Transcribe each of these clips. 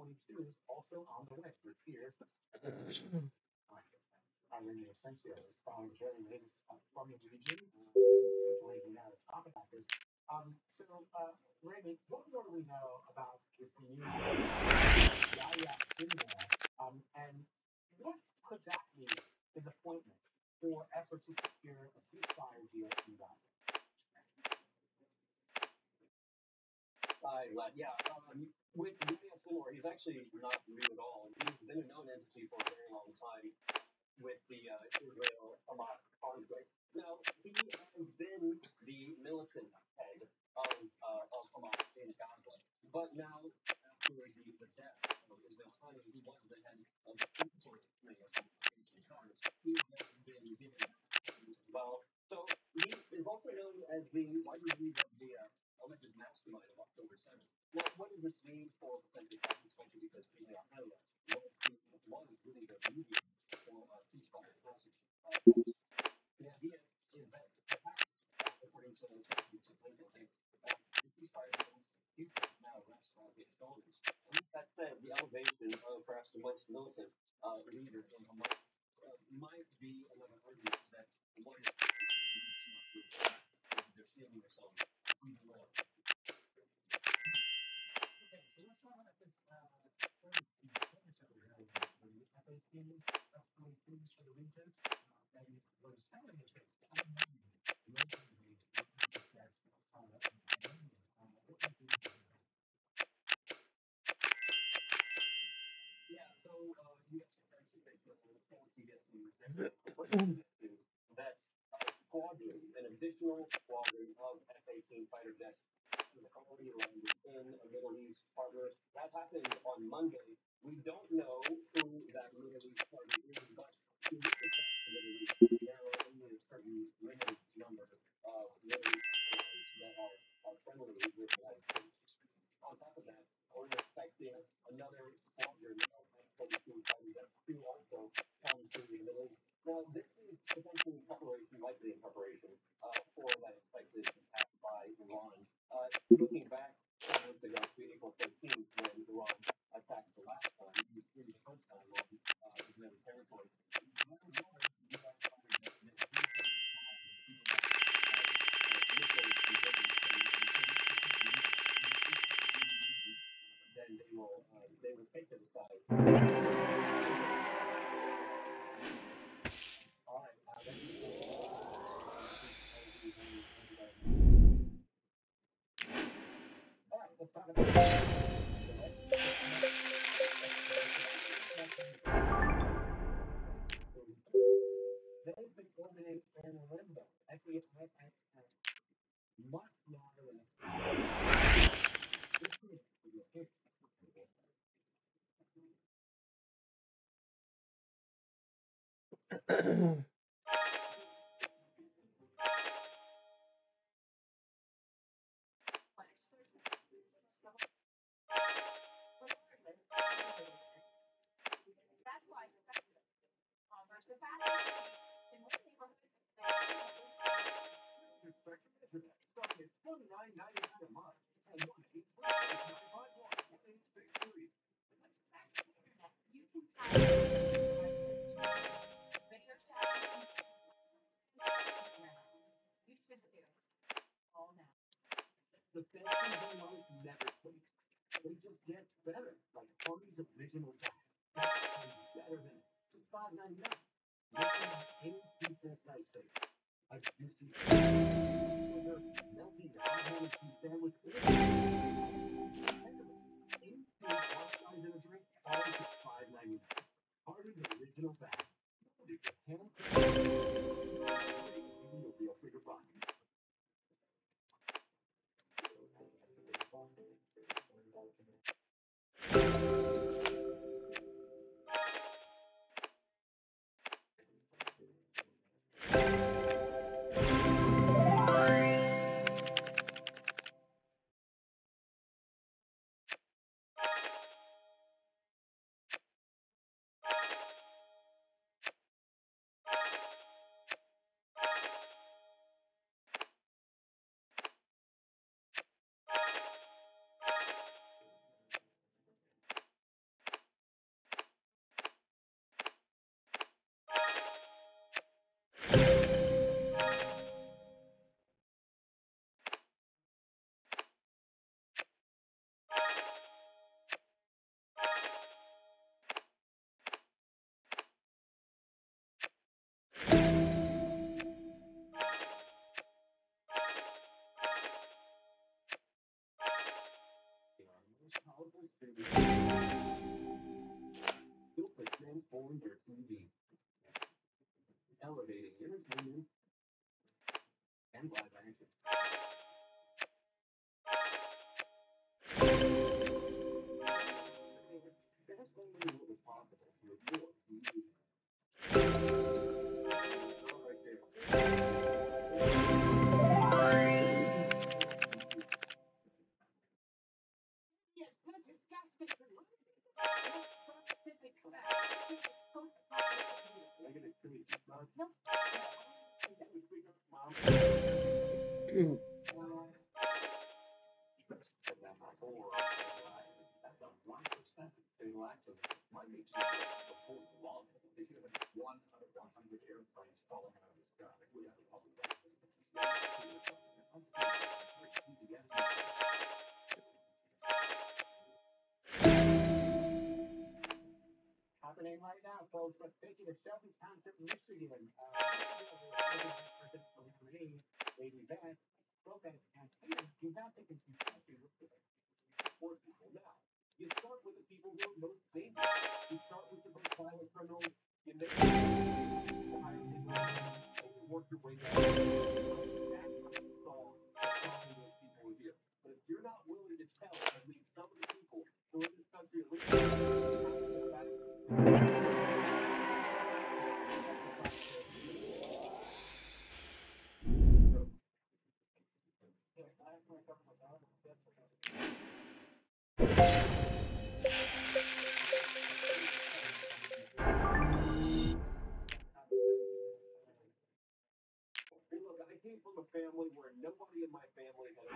2022 is also on the way. With tears. Irony essential is found very latest from the region. Enjoying now to talk about this. Raymond, what more do we know about this new Yaya in there? And what could that mean? His appointment for efforts to secure a ceasefire deal in Gaza. Yeah, with Yahya Sinwar, he's actually not new at all. He's been a known entity for a very long time with the Israel-Hamas conflict. Now, he has been the militant head of Hamas in Gaza, but now, after the death of Israel Connie, he was the head of the support charge. He has been given that as well. So, he is also known as the widely believed as the alleged mastermind of October 7th. Now, what does this mean for potential peace, especially because Israel was really the medium for ceasefire passage? The idea is that perhaps, according to Lincoln, the ceasefire now rests on his shoulders. And with that said, the elevation of perhaps the most militant leader in Hamas might be another argument that what is they're seeing themselves even more. Okay, so let's talk about this Palestinians going things for the region. And what is telling us that yeah, so U.S. defense is that squadron, an additional squadron of F-18 fighter jets already landed in a Middle East partner. That happened on Monday. We don't know who that Middle East partner is, but to look at the Middle East, there are only a certain limited number of Middle East partners that are friendly with the United States. On top of that, we're expecting another squadron of F-18 fighter jets to also come to the Middle East. Now, this is potentially likely in preparation for that expected attack by Iran. Looking back 10 months ago to April 13th, when Iran attacked the last time, the first time on Israeli territory, then they will take the side. All right, let's talk about they've been orbiting in limbo. Actually, much longer than $29.99 a month. The best things in life never change. They just get better. Like Connie's original pack. Better than just $5.99. Nothing any pizza slice steak. A juicy melting hot-honey cheese sandwich. Any in a drink, all for $5.99. Hardy's original pack. You can you'll feel free to find. powerful streaming built to transform your TV, elevating entertainment and live action. That's only what was possible with your TV. Right there. Happening right now, folks. Let's take you to Shelby Township, Michigan. Lady Beth, Lopez, and Peter do not think it's important for people. Now, you start with the people who are most dangerous. You start with the most violent criminals. You make them higher people, and you work your way down. That's how you solve those people here. But if you're not willing to tell at least some of the people who are in this country at least look, I came from a family where nobody in my family had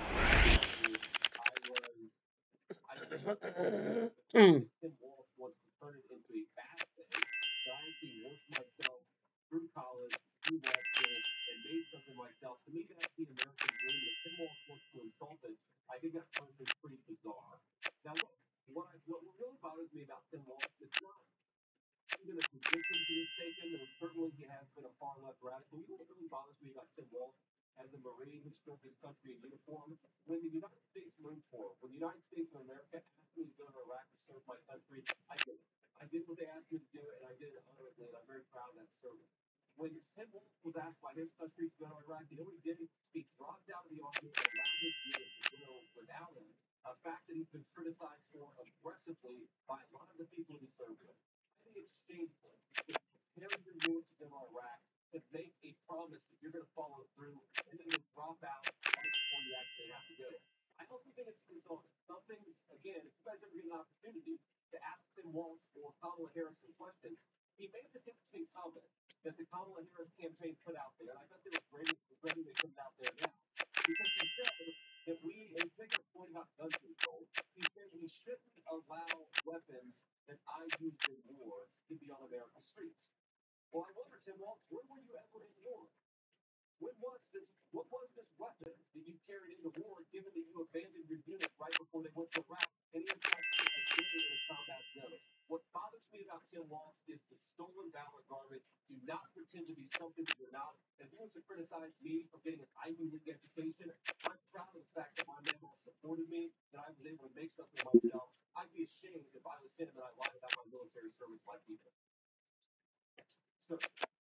Tim Walsh wants to turn it into a fast thing. So I actually worked myself through college, through law school, and made something myself. To me, that's the American dream. If Tim Walsh wants to insult it, I think that person's pretty bizarre. Now, look, what really bothers me about Tim Walsh, it's not even the positions he's taken, and certainly he has been a far left radical. You know what really bothers me about Tim Walsh as a Marine who served his country in uniform? When the United States Marine Corps, when the United States of America asked me to go to Iraq to serve my country, I did it. I did what they asked me to do, and I did it honorably, and I'm very proud of that service. When Tim Walsh was asked by his country to go to Iraq, you know what he did? He dropped out of the army and allowed his unit to go without him, a fact that he's been criticized for aggressively by a lot of the people he served with. I think it's shameful to carry your unit to go to Iraq to make a promise that you're going to follow through and then you'll drop out right before you actually have to go. I also think it's dishonest. Something, again, if you guys ever get an opportunity to ask Tim Walsh or Kamala Harris some questions, he made this interesting comment that the Kamala Harris campaign put out there, and I bet they were regretting they put it out there now. Because he said that and he's making a point about gun control, he said we shouldn't allow weapons that I used in war to be on America's streets. Well, I wonder, Tim Walsh, where were you ever in war? What was this weapon that you carried into war, given that you abandoned your unit right before they went to Iraq and even tried to get a combat zone? What bothers me about Tim Walsh is the stolen valor garbage. Do not pretend to be something that you're not. If he wants to criticize me for getting an Ivy League education, I'm proud of the fact that my mom supported me, that I was able to make something of myself. I'd be ashamed if I was him and I lied about my military service like he did. So,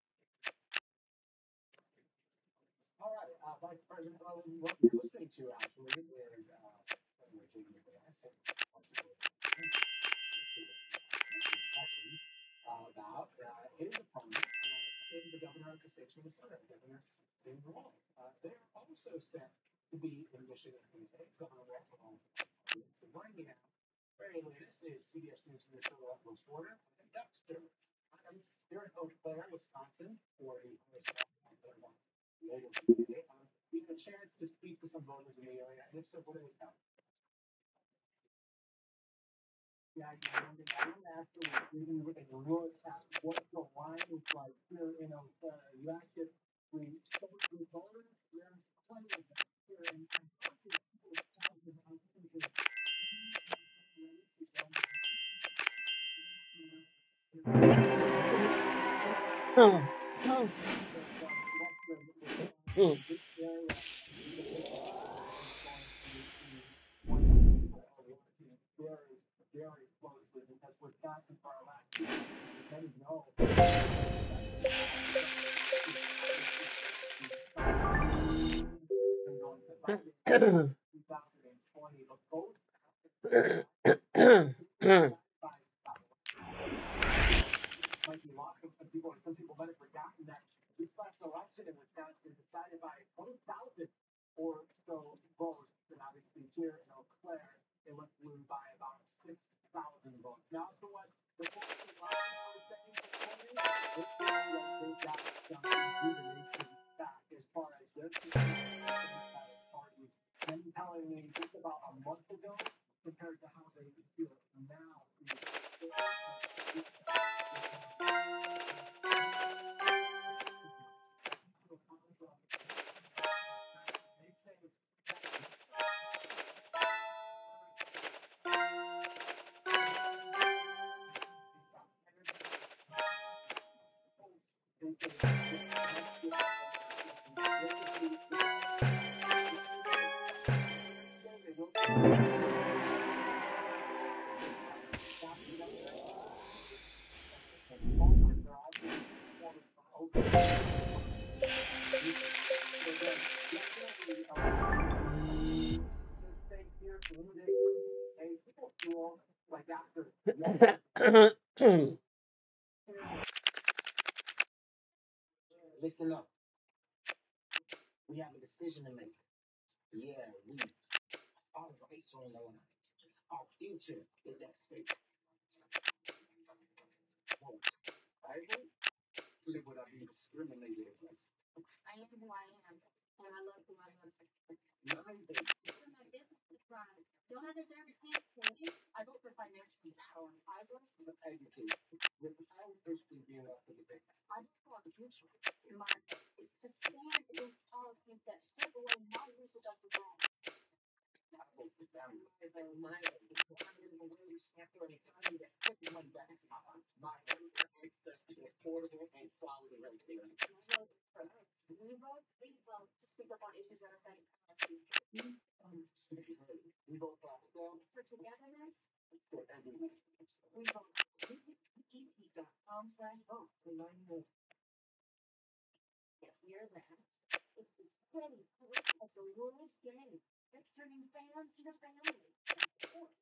all right, Vice President, what you're listening to actually is Senator J.D. Vance about his opponent, the governor of the state of Minnesota, Governor Tim Walz. They're also set to be in Michigan today. Governor Walz to right now. Very latest is CBS News Minnesota reporter Dexter. Here in Eau Claire, Wisconsin, for a local today. We had a chance to speak to some voters in the area, and if so, what do they tell? Yeah, I remember after reading in the New York Times what the line is like here in Eau Claire. You actually spoke with voters. There's plenty of them here, and I'm talking to people talking about very closely because we're passing for our last two. Then know. Might be lost of some people might have forgotten that this last election in Wisconsin decided by 20,000 or so votes, and obviously here in Eau Claire, it went blue by about 6,000 votes. Now, as for what the folks in Washington were saying this morning, they feel like they've got some rejuvenation back as far as their party, and telling me just about a month ago compared to how they feel now. Listen up. We have a decision to make. Yeah, our rights are on the line. Our future is at stake. Vote. I vote. Live without being discriminated against. I am who I am, and I love who I love. My vote. For my business to thrive. Don't I deserve a chance to win? I vote for financial empowerment. I vote for education. Without history being up for debate. I vote for the future. My vote is to stand against policies that strip away my usage of the world. I vote for family. My vote is to honor the way we stand for an economy that puts money back into my life. My vote is for access to affordable and quality healthcare. My vote is for us. We vote to speak up on issues that affect our future. We vote for ourselves. For togetherness. For everyone. We vote. CPT.com/vote to learn more. Hear that? It's the steady push of the world's game. It's turning fans into family. Sports.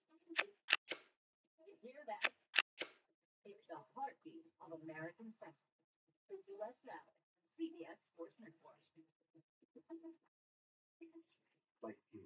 Hear that? It's the heartbeat of American sentiment. It's less now. CBS Sports Network. Like you.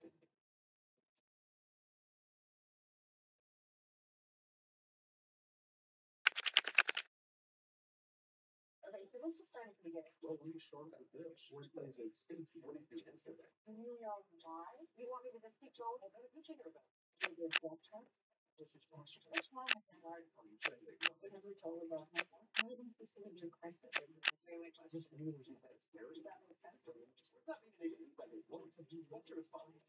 Okay, so let's just start at the beginning. Well, we start with this. What do you think? What do you think of that? You know why? You want me to just keep going? I'm going to continue with that. This is possible. What's wrong with the hard part? Because we totally lost my phone. I didn't consider it a crisis. Very much. I just really think that's scary. That makes sense. It's not even anybody wants to do what you're finding.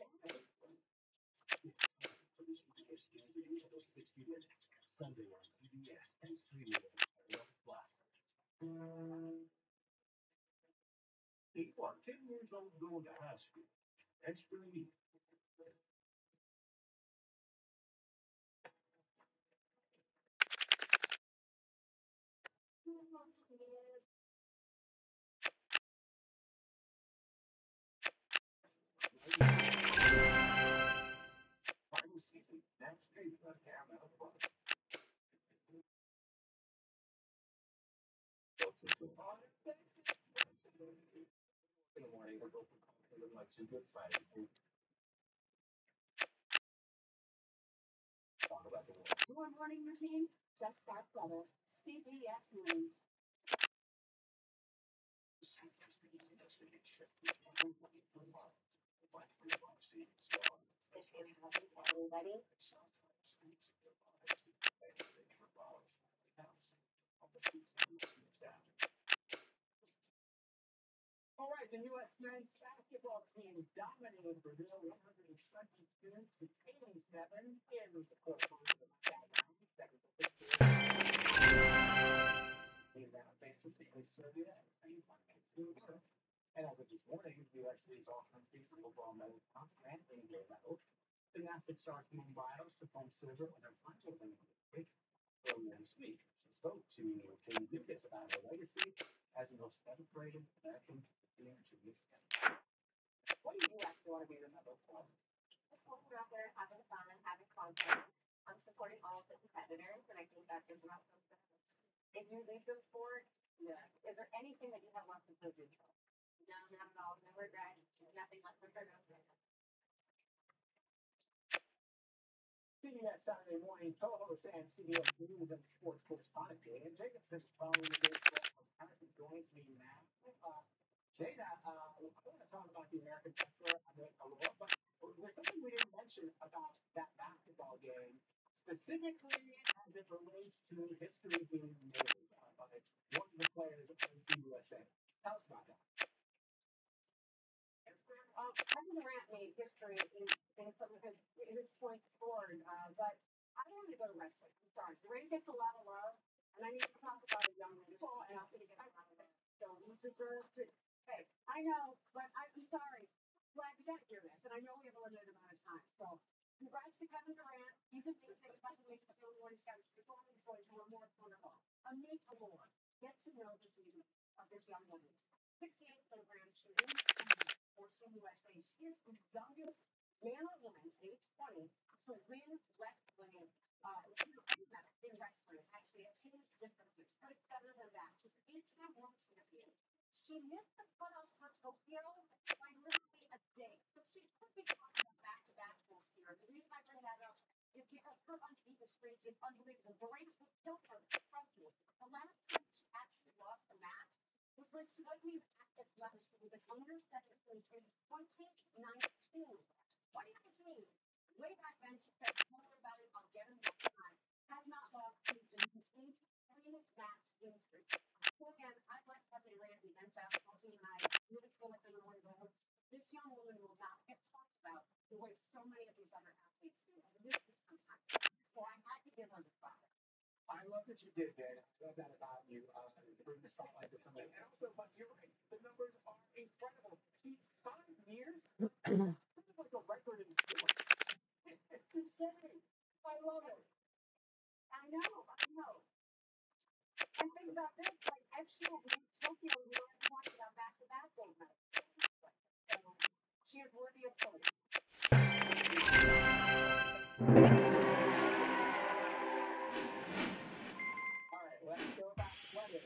Sunday on CBS and streaming on platform. People are 10 years old going to high school. That's pretty neat. Final season next week on Paramount Plus. In the morning, we're both like some good Friday food. Talk about the world. Your morning routine just got better. CBS News. Everybody. All right, the U.S. men's basketball team dominated Brazil 122-87 in the quarterfinals of the and as of this morning, the U.S. leads all countries in football medal and in gold medals. The athlete starts from bios to form silver when her time was limited. Earlier this week, she spoke to King Lucas about her legacy as the most celebrated American player to this day. What do you actually want to be remembered for? Just walking out there, having fun, having content. I'm supporting all of the competitors, and I think that does not something. If you leave the sport, is there anything that you have left to prove your job? No, not at all. No regret. Nothing left to prove. CBS Saturday morning co-host and CBS News and sports correspondent Jada Jacobson is following the baseball comparison joins me now. Jada, I want to talk about the American wrestler a little, but there's something we didn't mention about that basketball game, specifically as it relates to history being made by one of the players on Team USA. Tell us about that. Kevin Durant made history in some of his points scored, but I want to go to wrestling. I'm sorry. The ring gets a lot of love, and I need to talk about a young people, and I'll take a lot of it. So he deserves to. Hey, I know, but I'm sorry. Glad you got to hear this, and I know we have a limited amount of time. So congrats to Kevin Durant. He's amazing, especially the only one who's got his performance going to a more wonderful. Amazing award. Get to know this evening of this young woman. 68 kilograms, she is Team USA. She is the youngest man or woman, age 20, to win wrestling. In wrestling, actually, a team's differences, but it's better than that. She's an 8-time world champion. She missed the cutoff for Tokyo by literally a day. So she could be talking about back-to-back this year. The reason I bring that up is because her undefeated streak is unbelievable. The race will kill her from you. The last time she actually lost a match was when she wasn't even at this level. She was an under 17 in 2019. Way back then, she said, don't worry about it, I'll get him next time. Has not lost in the 3-match win streak. So again, I'd like Kevin Durant, the men's basketball team, and I really feel like they're one goal. This young woman will not get talked about the way so many of these other athletes do. And this is fantastic. So I had to give her the spot. I love that you did that. I love that about you. To bring the spotlight to somebody. And also, but you're right. The numbers are incredible. 5 years. This is like a record in sport. It's insane. I love it. I know. And think about this, like, if she had made Tokyo, we were talking about back-to-back movement. So she is worthy of praise. All right, let's go back to weather.